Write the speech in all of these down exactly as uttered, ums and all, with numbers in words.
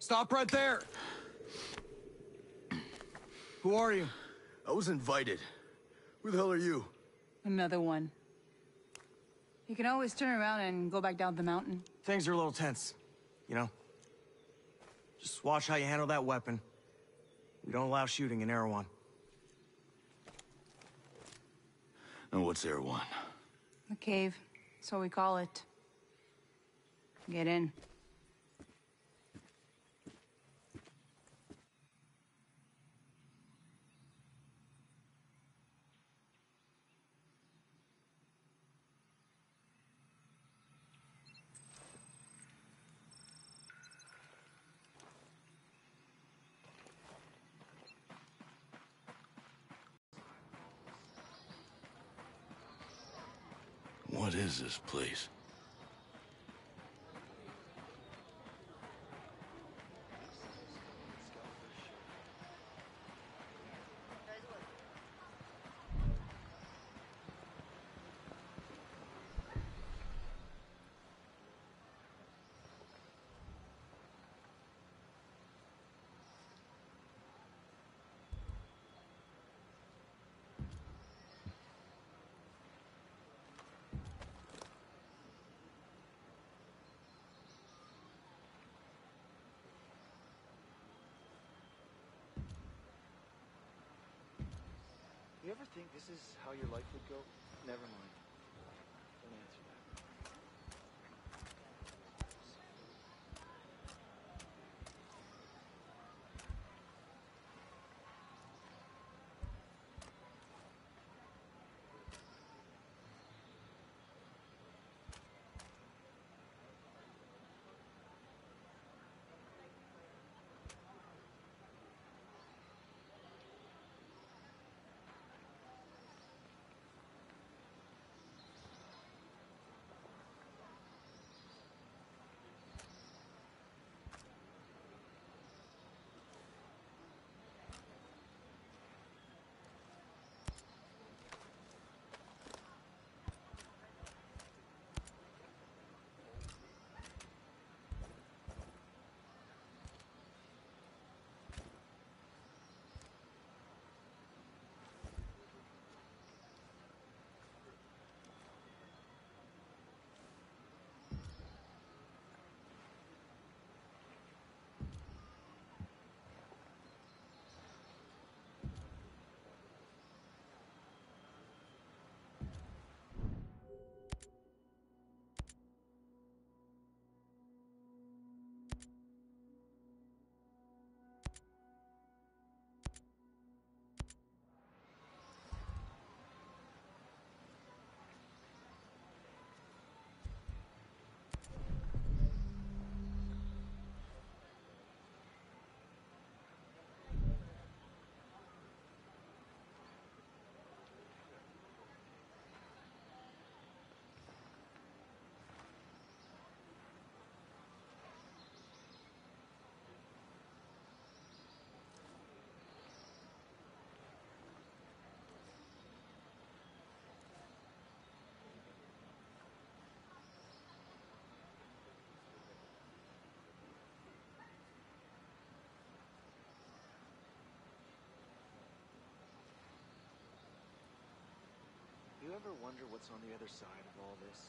Stop right there! Who are you? I was invited. Who the hell are you? Another one. You can always turn around and go back down the mountain. Things are a little tense, you know? Just watch how you handle that weapon. We don't allow shooting in Erewhon. And what's Erewhon? The cave. So we call it. Get in. What is this place? You ever think this is how your life would go? Never mind. Don't answer that. You ever wonder what's on the other side of all this?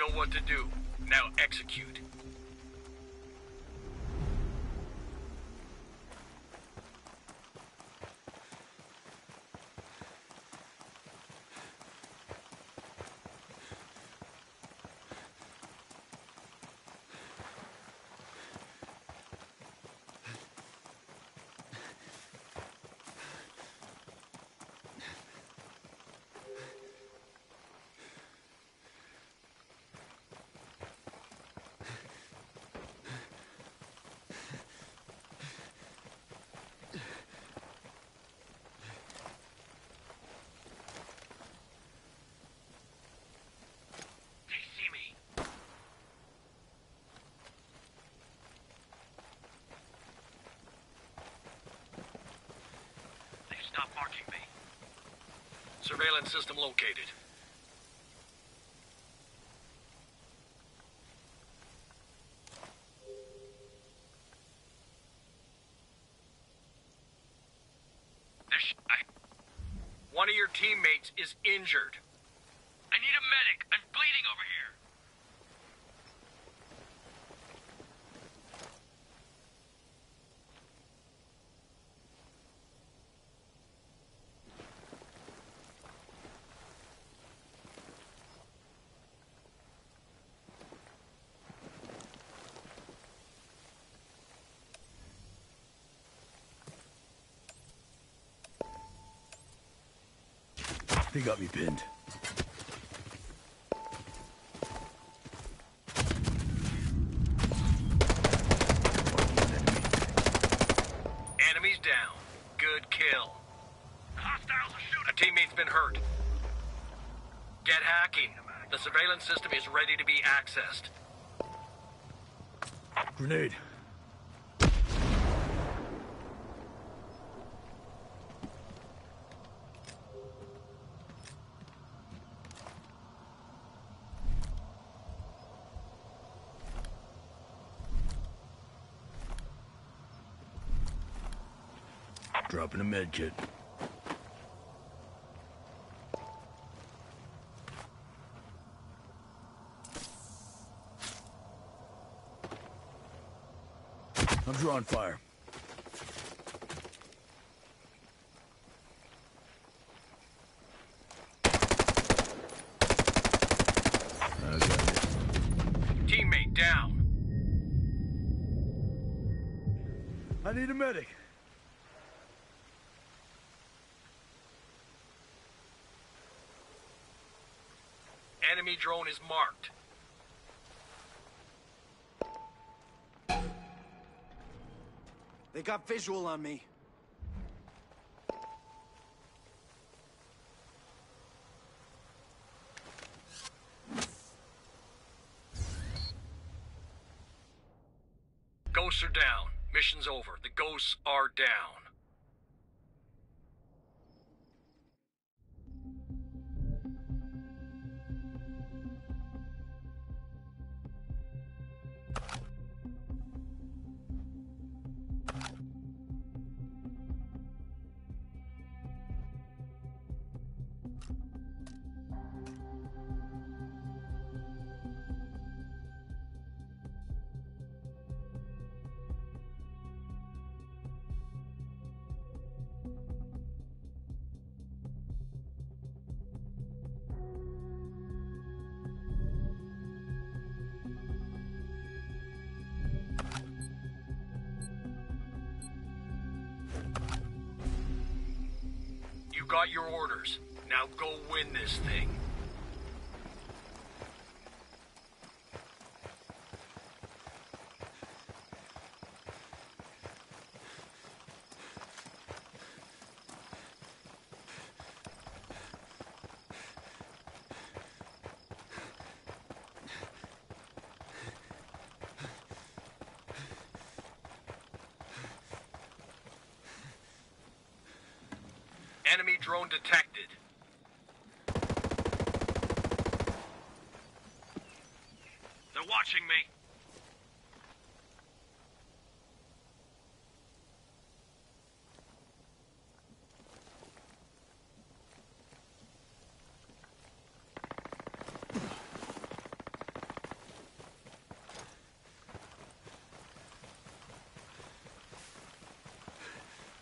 know what to do. Now execute. Stop marking me. Surveillance system located. There's... I... One of your teammates is injured. I need a medic. I'm bleeding over here. They got me pinned. Enemies down. Good kill. Hostiles are shooting. A teammate's been hurt. Get hacking. The surveillance system is ready to be accessed. Grenade. Dropping a med kit. I'm drawing fire. I got it. Teammate down. I need a medic. Enemy drone is marked. They got visual on me. Ghosts are down. Mission's over. The ghosts are down. You got your orders. Now go win this thing. Enemy drone detected. They're watching me.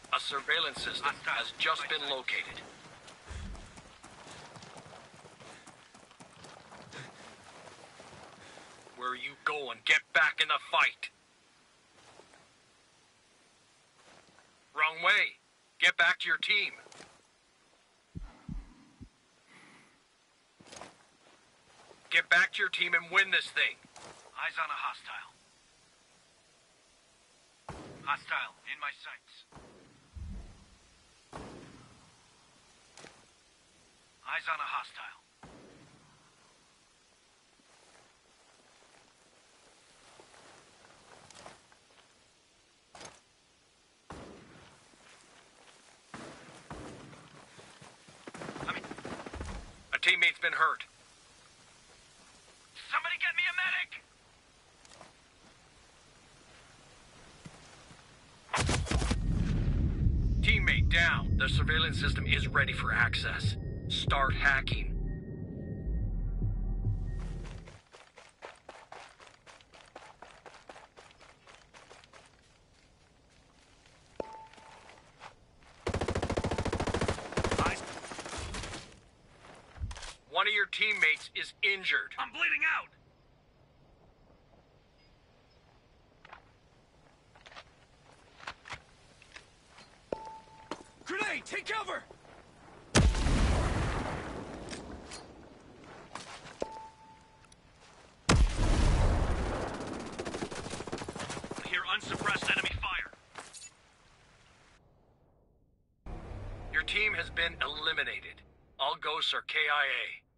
A surveillance system has just been located. Where are you going? Get back in the fight. Wrong way. Get back to your team. Get back to your team and win this thing. Eyes on a hostile. Hostile in my sights. Eyes on a hostile. I mean, A teammate's been hurt. somebody get me a medic! Teammate down. The surveillance system is ready for access. Start hacking. One of your teammates is injured. I'm bleeding out! Grenade! Take cover! I hear unsuppressed enemy fire. Your team has been eliminated. All ghosts are K I A.